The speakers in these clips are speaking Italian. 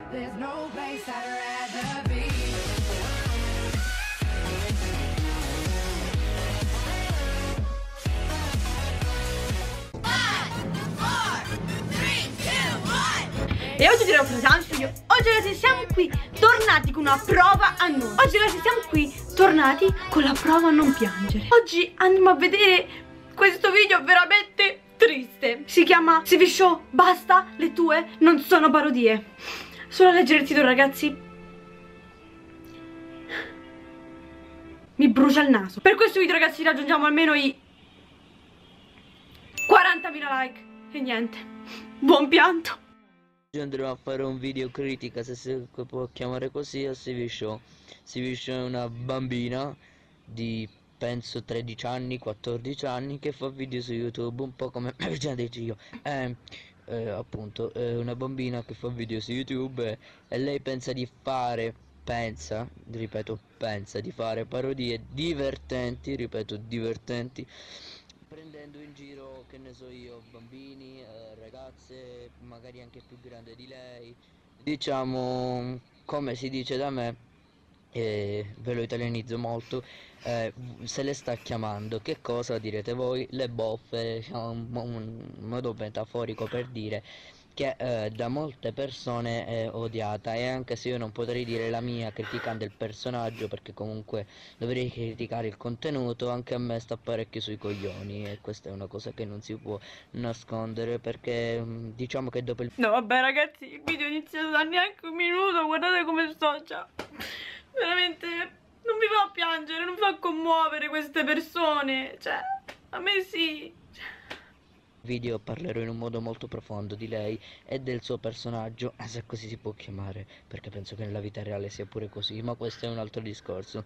There's no place I'd rather be. E oggi dirò tanto io. Oggi ragazzi siamo qui tornati con una prova a noi. Oggi ragazzi siamo qui tornati con la prova a non piangere. Oggi andiamo a vedere questo video veramente triste. Si chiama CV Show, basta, le tue non sono parodie. Solo a leggere il titolo ragazzi mi brucia il naso. Per questo video ragazzi raggiungiamo almeno i 40.000 like. E niente, buon pianto. Oggi andremo a fare un video critica, se si può chiamare così, a CV Show. CV Show è una bambina di penso 13 anni, 14 anni che fa video su YouTube, un po' come già detto io. Appunto, è una bambina che fa video su YouTube e lei pensa di fare, ripeto, pensa di fare parodie divertenti, ripeto, divertenti, prendendo in giro, che ne so io, bambini, ragazze, magari anche più grandi di lei. Diciamo, come si dice da me, ve lo italianizzo molto, se le sta chiamando, che cosa direte voi? Le boffe, diciamo, un modo metaforico per dire che da molte persone è odiata, e anche se io non potrei dire la mia criticando il personaggio, perché comunque dovrei criticare il contenuto, anche a me sta parecchio sui coglioni, e questa è una cosa che non si può nascondere, perché diciamo che dopo il... No vabbè ragazzi, il video è iniziato da neanche un minuto, guardate come sto già. Veramente non mi fa piangere, non mi fa commuovere queste persone, cioè a me sì. Video parlerò in un modo molto profondo di lei e del suo personaggio, se così si può chiamare, perché penso che nella vita reale sia pure così, ma questo è un altro discorso.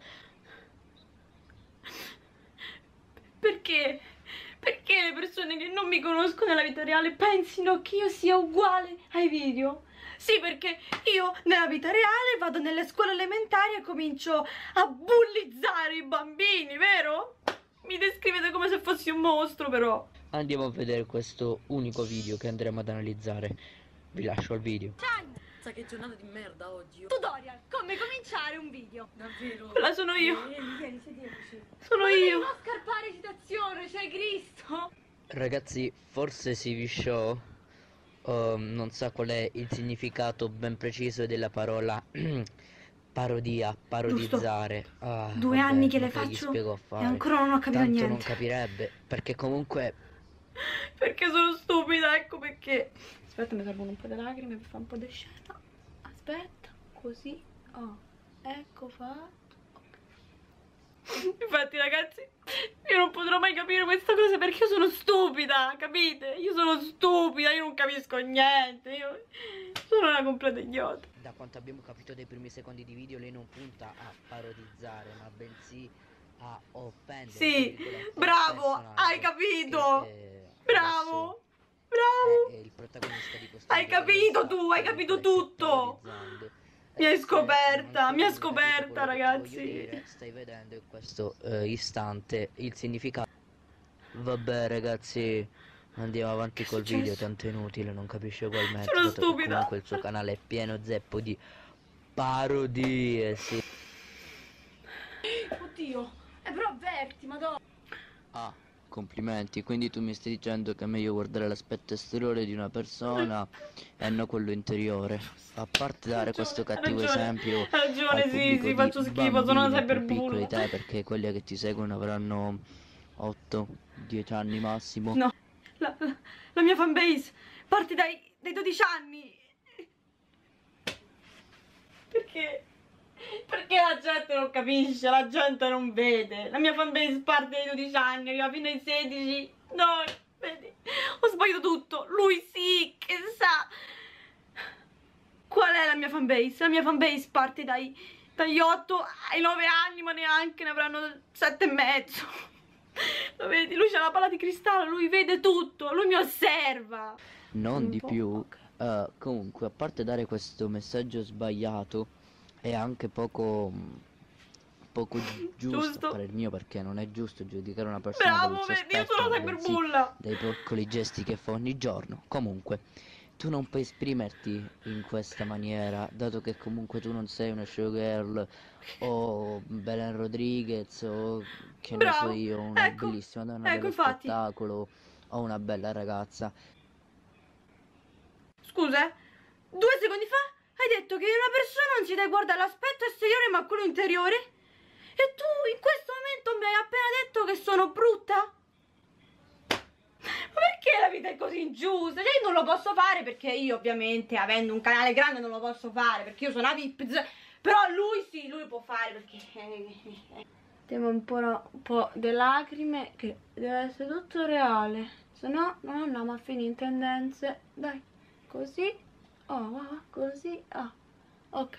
Perché? Perché le persone che non mi conoscono nella vita reale pensino che io sia uguale ai video? Sì, perché io nella vita reale vado nelle scuole elementari e comincio a bullizzare i bambini, vero? Mi descrivete come se fossi un mostro, però. Andiamo a vedere questo unico video che andremo ad analizzare. Vi lascio al video. Sai che giornata di merda oggi. Tutorial, come cominciare un video. Davvero? Quella sono io. Vieni, sediamoci. Sono io. Non scarpare citazione, c'è Cristo. Ragazzi, forse CV Show non sa qual è il significato ben preciso della parola parodia, parodizzare. Ah, 2 vabbè, anni che ma le che gli faccio spiego a e fare? ancora non ho capito Tanto niente. non capirebbe, perché comunque... Perché sono stupida, ecco perché. Aspetta, mi servono un po' di lacrime per fare un po' di scena. Aspetta, così. Oh, ecco fatto. Okay. Infatti ragazzi, io non potrò mai capire questa cosa perché io sono stupida, capite? Io sono stupida, io non capisco niente, io sono una completa idiota. Da quanto abbiamo capito dai primi secondi di video, lei non punta a parodizzare, ma bensì a offendere. Sì, bravo, hai capito. Bravo, bravo. È il protagonista di questo Hai video, capito tu, hai capito tutto. Mi hai scoperta ragazzi. Dire, stai vedendo in questo istante il significato. Vabbè ragazzi, andiamo avanti col video, tanto è inutile, non capisce ugualmente. Sono stupida. Comunque il suo canale è pieno zeppo di parodie, sì. Oddio, però avverti, madonna. Ah, complimenti, quindi tu mi stai dicendo che è meglio guardare l'aspetto esteriore di una persona e non quello interiore. A parte dare questo cattivo esempio Hai ragione, al pubblico sì, faccio di schifo, sono una bambini più cyberbulla. piccoli di te, perché quelli che ti seguono avranno 8-10 anni massimo. No, la mia fanbase parte dai 12 anni. Perché? Perché la gente non capisce, la gente non vede. La mia fanbase parte dai 12 anni, arriva fino ai 16. No, vedi, ho sbagliato tutto. Lui sì, che sa. Qual è la mia fanbase? La mia fanbase parte dagli 8 ai 9 anni, ma neanche, ne avranno 7 e mezzo. Lo vedi? Lui c'ha la palla di cristallo, lui vede tutto, lui mi osserva. Non di più. Comunque, a parte dare questo messaggio sbagliato, è anche poco giusto a parer mio, perché non è giusto giudicare una persona Bravo, dal suo vedi, io aspetto, sono bensì cyberbulla. dai piccoli gesti che fa ogni giorno. Comunque, tu non puoi esprimerti in questa maniera, dato che comunque tu non sei una showgirl o Belen Rodriguez o che ne so Bravo, io, una ecco, bellissima donna dello infatti. spettacolo o una bella ragazza. Scusa, 2 secondi fa hai detto che una persona non si deve guardare l'aspetto esteriore ma quello interiore? E tu in questo momento mi hai appena detto che sono brutta? Ma perché la vita è così ingiusta? Cioè io non lo posso fare perché io ovviamente avendo un canale grande non lo posso fare perché io sono una VIP, però lui sì, lui può fare perché... Mettiamo un po' di lacrime che deve essere tutto reale, se no non andiamo a finire in tendenze. Dai, così, così, ok.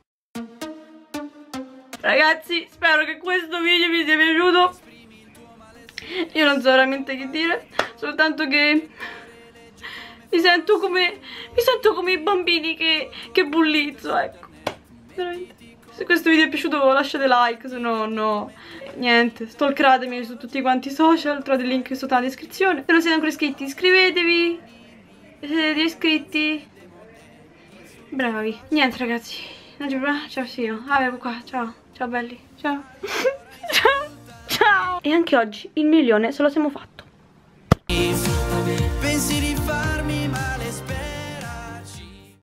Ragazzi, spero che questo video vi sia piaciuto. Io non so veramente che dire, soltanto che mi sento come i bambini che bullizzo, ecco. Veramente. Se questo video è piaciuto lasciate like, se no no. Niente, stalkeratemi su tutti quanti i social, trovate il link sotto nella descrizione. Se non siete ancora iscritti, iscrivetevi. Se siete iscritti, bravi. Niente ragazzi, non ci provo. Ciao Sino. Ah, ecco qua, ciao. Ciao belli. Ciao. Ciao. Ciao. E anche oggi il milione se lo siamo fatto.